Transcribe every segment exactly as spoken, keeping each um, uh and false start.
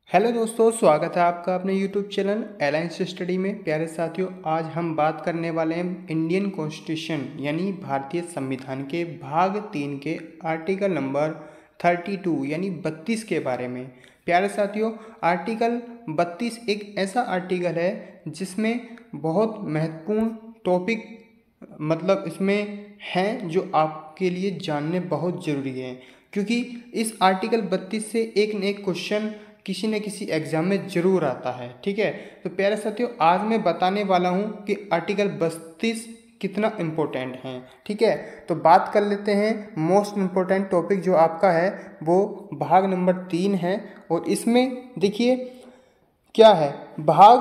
Hello दोस्तों, स्वागत है आपका अपने यूट्यूब चैनल अलायंस स्टडी में। प्यारे साथियों, आज हम बात करने वाले हैं इंडियन कॉन्स्टिट्यूशन यानी भारतीय संविधान के भाग तीन के आर्टिकल नंबर बत्तीस यानी बत्तीस के बारे में। प्यारे साथियों, आर्टिकल बत्तीस एक ऐसा आर्टिकल है जिसमें बहुत महत्वपूर्ण टॉपिक मतलब इसमें हैं जो आपके लिए जानने बहुत ज़रूरी है, क्योंकि इस आर्टिकल बत्तीस से एक न एक क्वेश्चन किसी न किसी एग्जाम में जरूर आता है। ठीक है, तो प्यारे साथियों, आज मैं बताने वाला हूं कि आर्टिकल बत्तीस कितना इम्पोर्टेंट है। ठीक है, तो बात कर लेते हैं। मोस्ट इम्पोर्टेंट टॉपिक जो आपका है वो भाग नंबर तीन है, और इसमें देखिए क्या है। भाग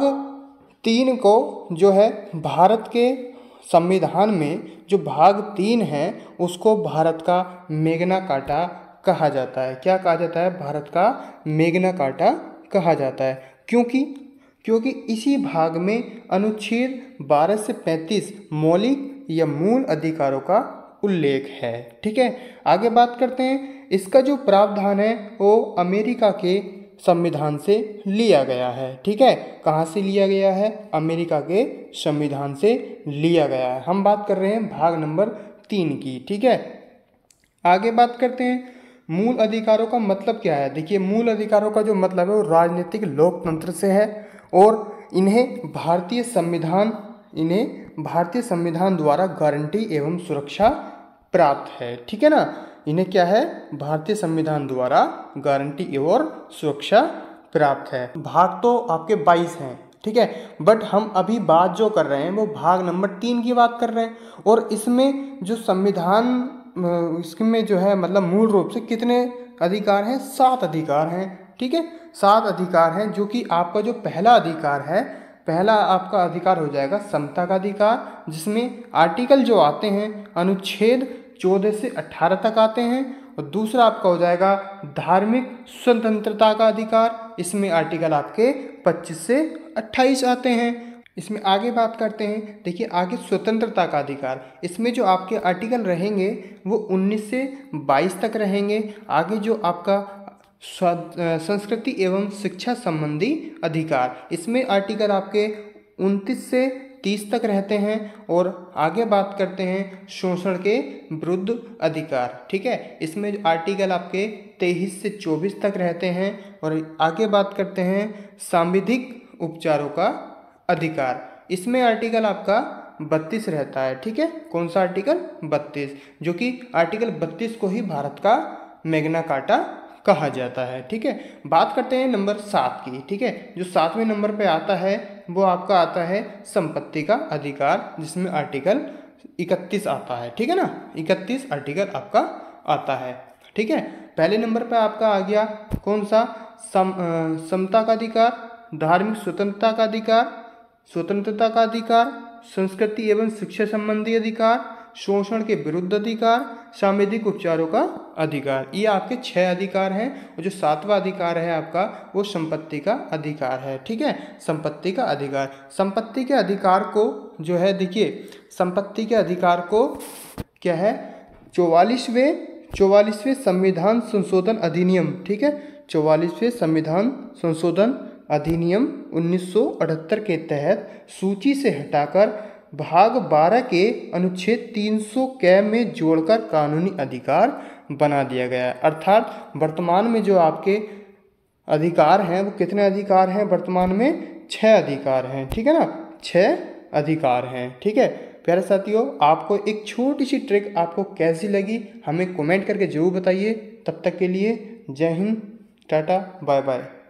तीन को जो है भारत के संविधान में जो भाग तीन है उसको भारत का मैग्ना कार्टा कहा जाता है। क्या कहा जाता है? भारत का मैग्ना कार्टा कहा जाता है। क्योंकि क्योंकि इसी भाग में अनुच्छेद बारह से पैंतीस मौलिक या मूल अधिकारों का उल्लेख है। ठीक है, आगे बात करते हैं। इसका जो प्रावधान है वो अमेरिका के संविधान से लिया गया है। ठीक है, कहाँ से लिया गया है? अमेरिका के संविधान से लिया गया है। हम बात कर रहे हैं भाग नंबर तीन की। ठीक है, आगे बात करते हैं। मूल अधिकारों का मतलब क्या है? देखिए, मूल अधिकारों का जो मतलब है वो राजनीतिक लोकतंत्र से है, और इन्हें भारतीय संविधान इन्हें भारतीय संविधान द्वारा गारंटी एवं सुरक्षा प्राप्त है। ठीक है ना, इन्हें क्या है? भारतीय संविधान द्वारा गारंटी एवं सुरक्षा प्राप्त है। भाग तो आपके बाईस हैं। ठीक है, बट हम अभी बात जो कर रहे हैं वो भाग नंबर तीन की बात कर रहे हैं, और इसमें जो संविधान इसमें जो है मतलब मूल रूप से कितने अधिकार हैं? सात अधिकार हैं। ठीक है, सात अधिकार हैं, जो कि आपका जो पहला अधिकार है, पहला आपका अधिकार हो जाएगा समता का अधिकार, जिसमें आर्टिकल जो आते हैं अनुच्छेद चौदह से अठारह तक आते हैं। और दूसरा आपका हो जाएगा धार्मिक स्वतंत्रता का अधिकार, इसमें आर्टिकल आपके पच्चीस से अट्ठाईस आते हैं। इसमें आगे बात करते हैं। देखिए, आगे स्वतंत्रता का अधिकार, इसमें जो आपके आर्टिकल रहेंगे वो उन्नीस से बाईस तक रहेंगे। आगे जो आपका संस्कृति एवं शिक्षा संबंधी अधिकार, इसमें आर्टिकल आपके उनतीस से तीस तक रहते हैं। और आगे बात करते हैं शोषण के विरुद्ध अधिकार। ठीक है, इसमें आर्टिकल आपके तेईस से चौबीस तक रहते हैं। और आगे बात करते हैं सांविधिक उपचारों का अधिकार, इसमें आर्टिकल आपका बत्तीस रहता है। ठीक है, कौन सा आर्टिकल? बत्तीस, जो कि आर्टिकल बत्तीस को ही भारत का मैग्ना कार्टा कहा जाता है। ठीक है, बात करते हैं नंबर सात की। ठीक है, जो सातवें नंबर पे आता है वो आपका आता है संपत्ति का अधिकार, जिसमें आर्टिकल इकतीस आता है। ठीक है ना, इकतीस आर्टिकल आपका आता है। ठीक है, पहले नंबर पे आपका आ गया कौन सा? सम समता का अधिकार, धार्मिक स्वतंत्रता का अधिकार, स्वतंत्रता का अधिकार, संस्कृति एवं शिक्षा संबंधी अधिकार, शोषण के विरुद्ध अधिकार, सांविधिक उपचारों का अधिकार। ये आपके छह अधिकार हैं, और जो सातवां अधिकार है आपका वो संपत्ति का अधिकार है। ठीक है, संपत्ति का अधिकार, संपत्ति के अधिकार को जो है, देखिए संपत्ति के अधिकार को क्या है? चौवालीसवें चौवालीसवें संविधान संशोधन अधिनियम। ठीक है, चौवालीसवें संविधान संशोधन अधिनियम उन्नीस सौ अठहत्तर के तहत सूची से हटाकर भाग बारह के अनुच्छेद तीन सौ कै में जोड़कर कानूनी अधिकार बना दिया गया है। अर्थात वर्तमान में जो आपके अधिकार हैं वो कितने अधिकार हैं? वर्तमान में छह अधिकार हैं। ठीक है ना, छह अधिकार हैं। ठीक है प्यारे साथियों, आपको एक छोटी सी ट्रिक आपको कैसी लगी हमें कमेंट करके जरूर बताइए। तब तक के लिए जय हिंद, टाटा, बाय बाय।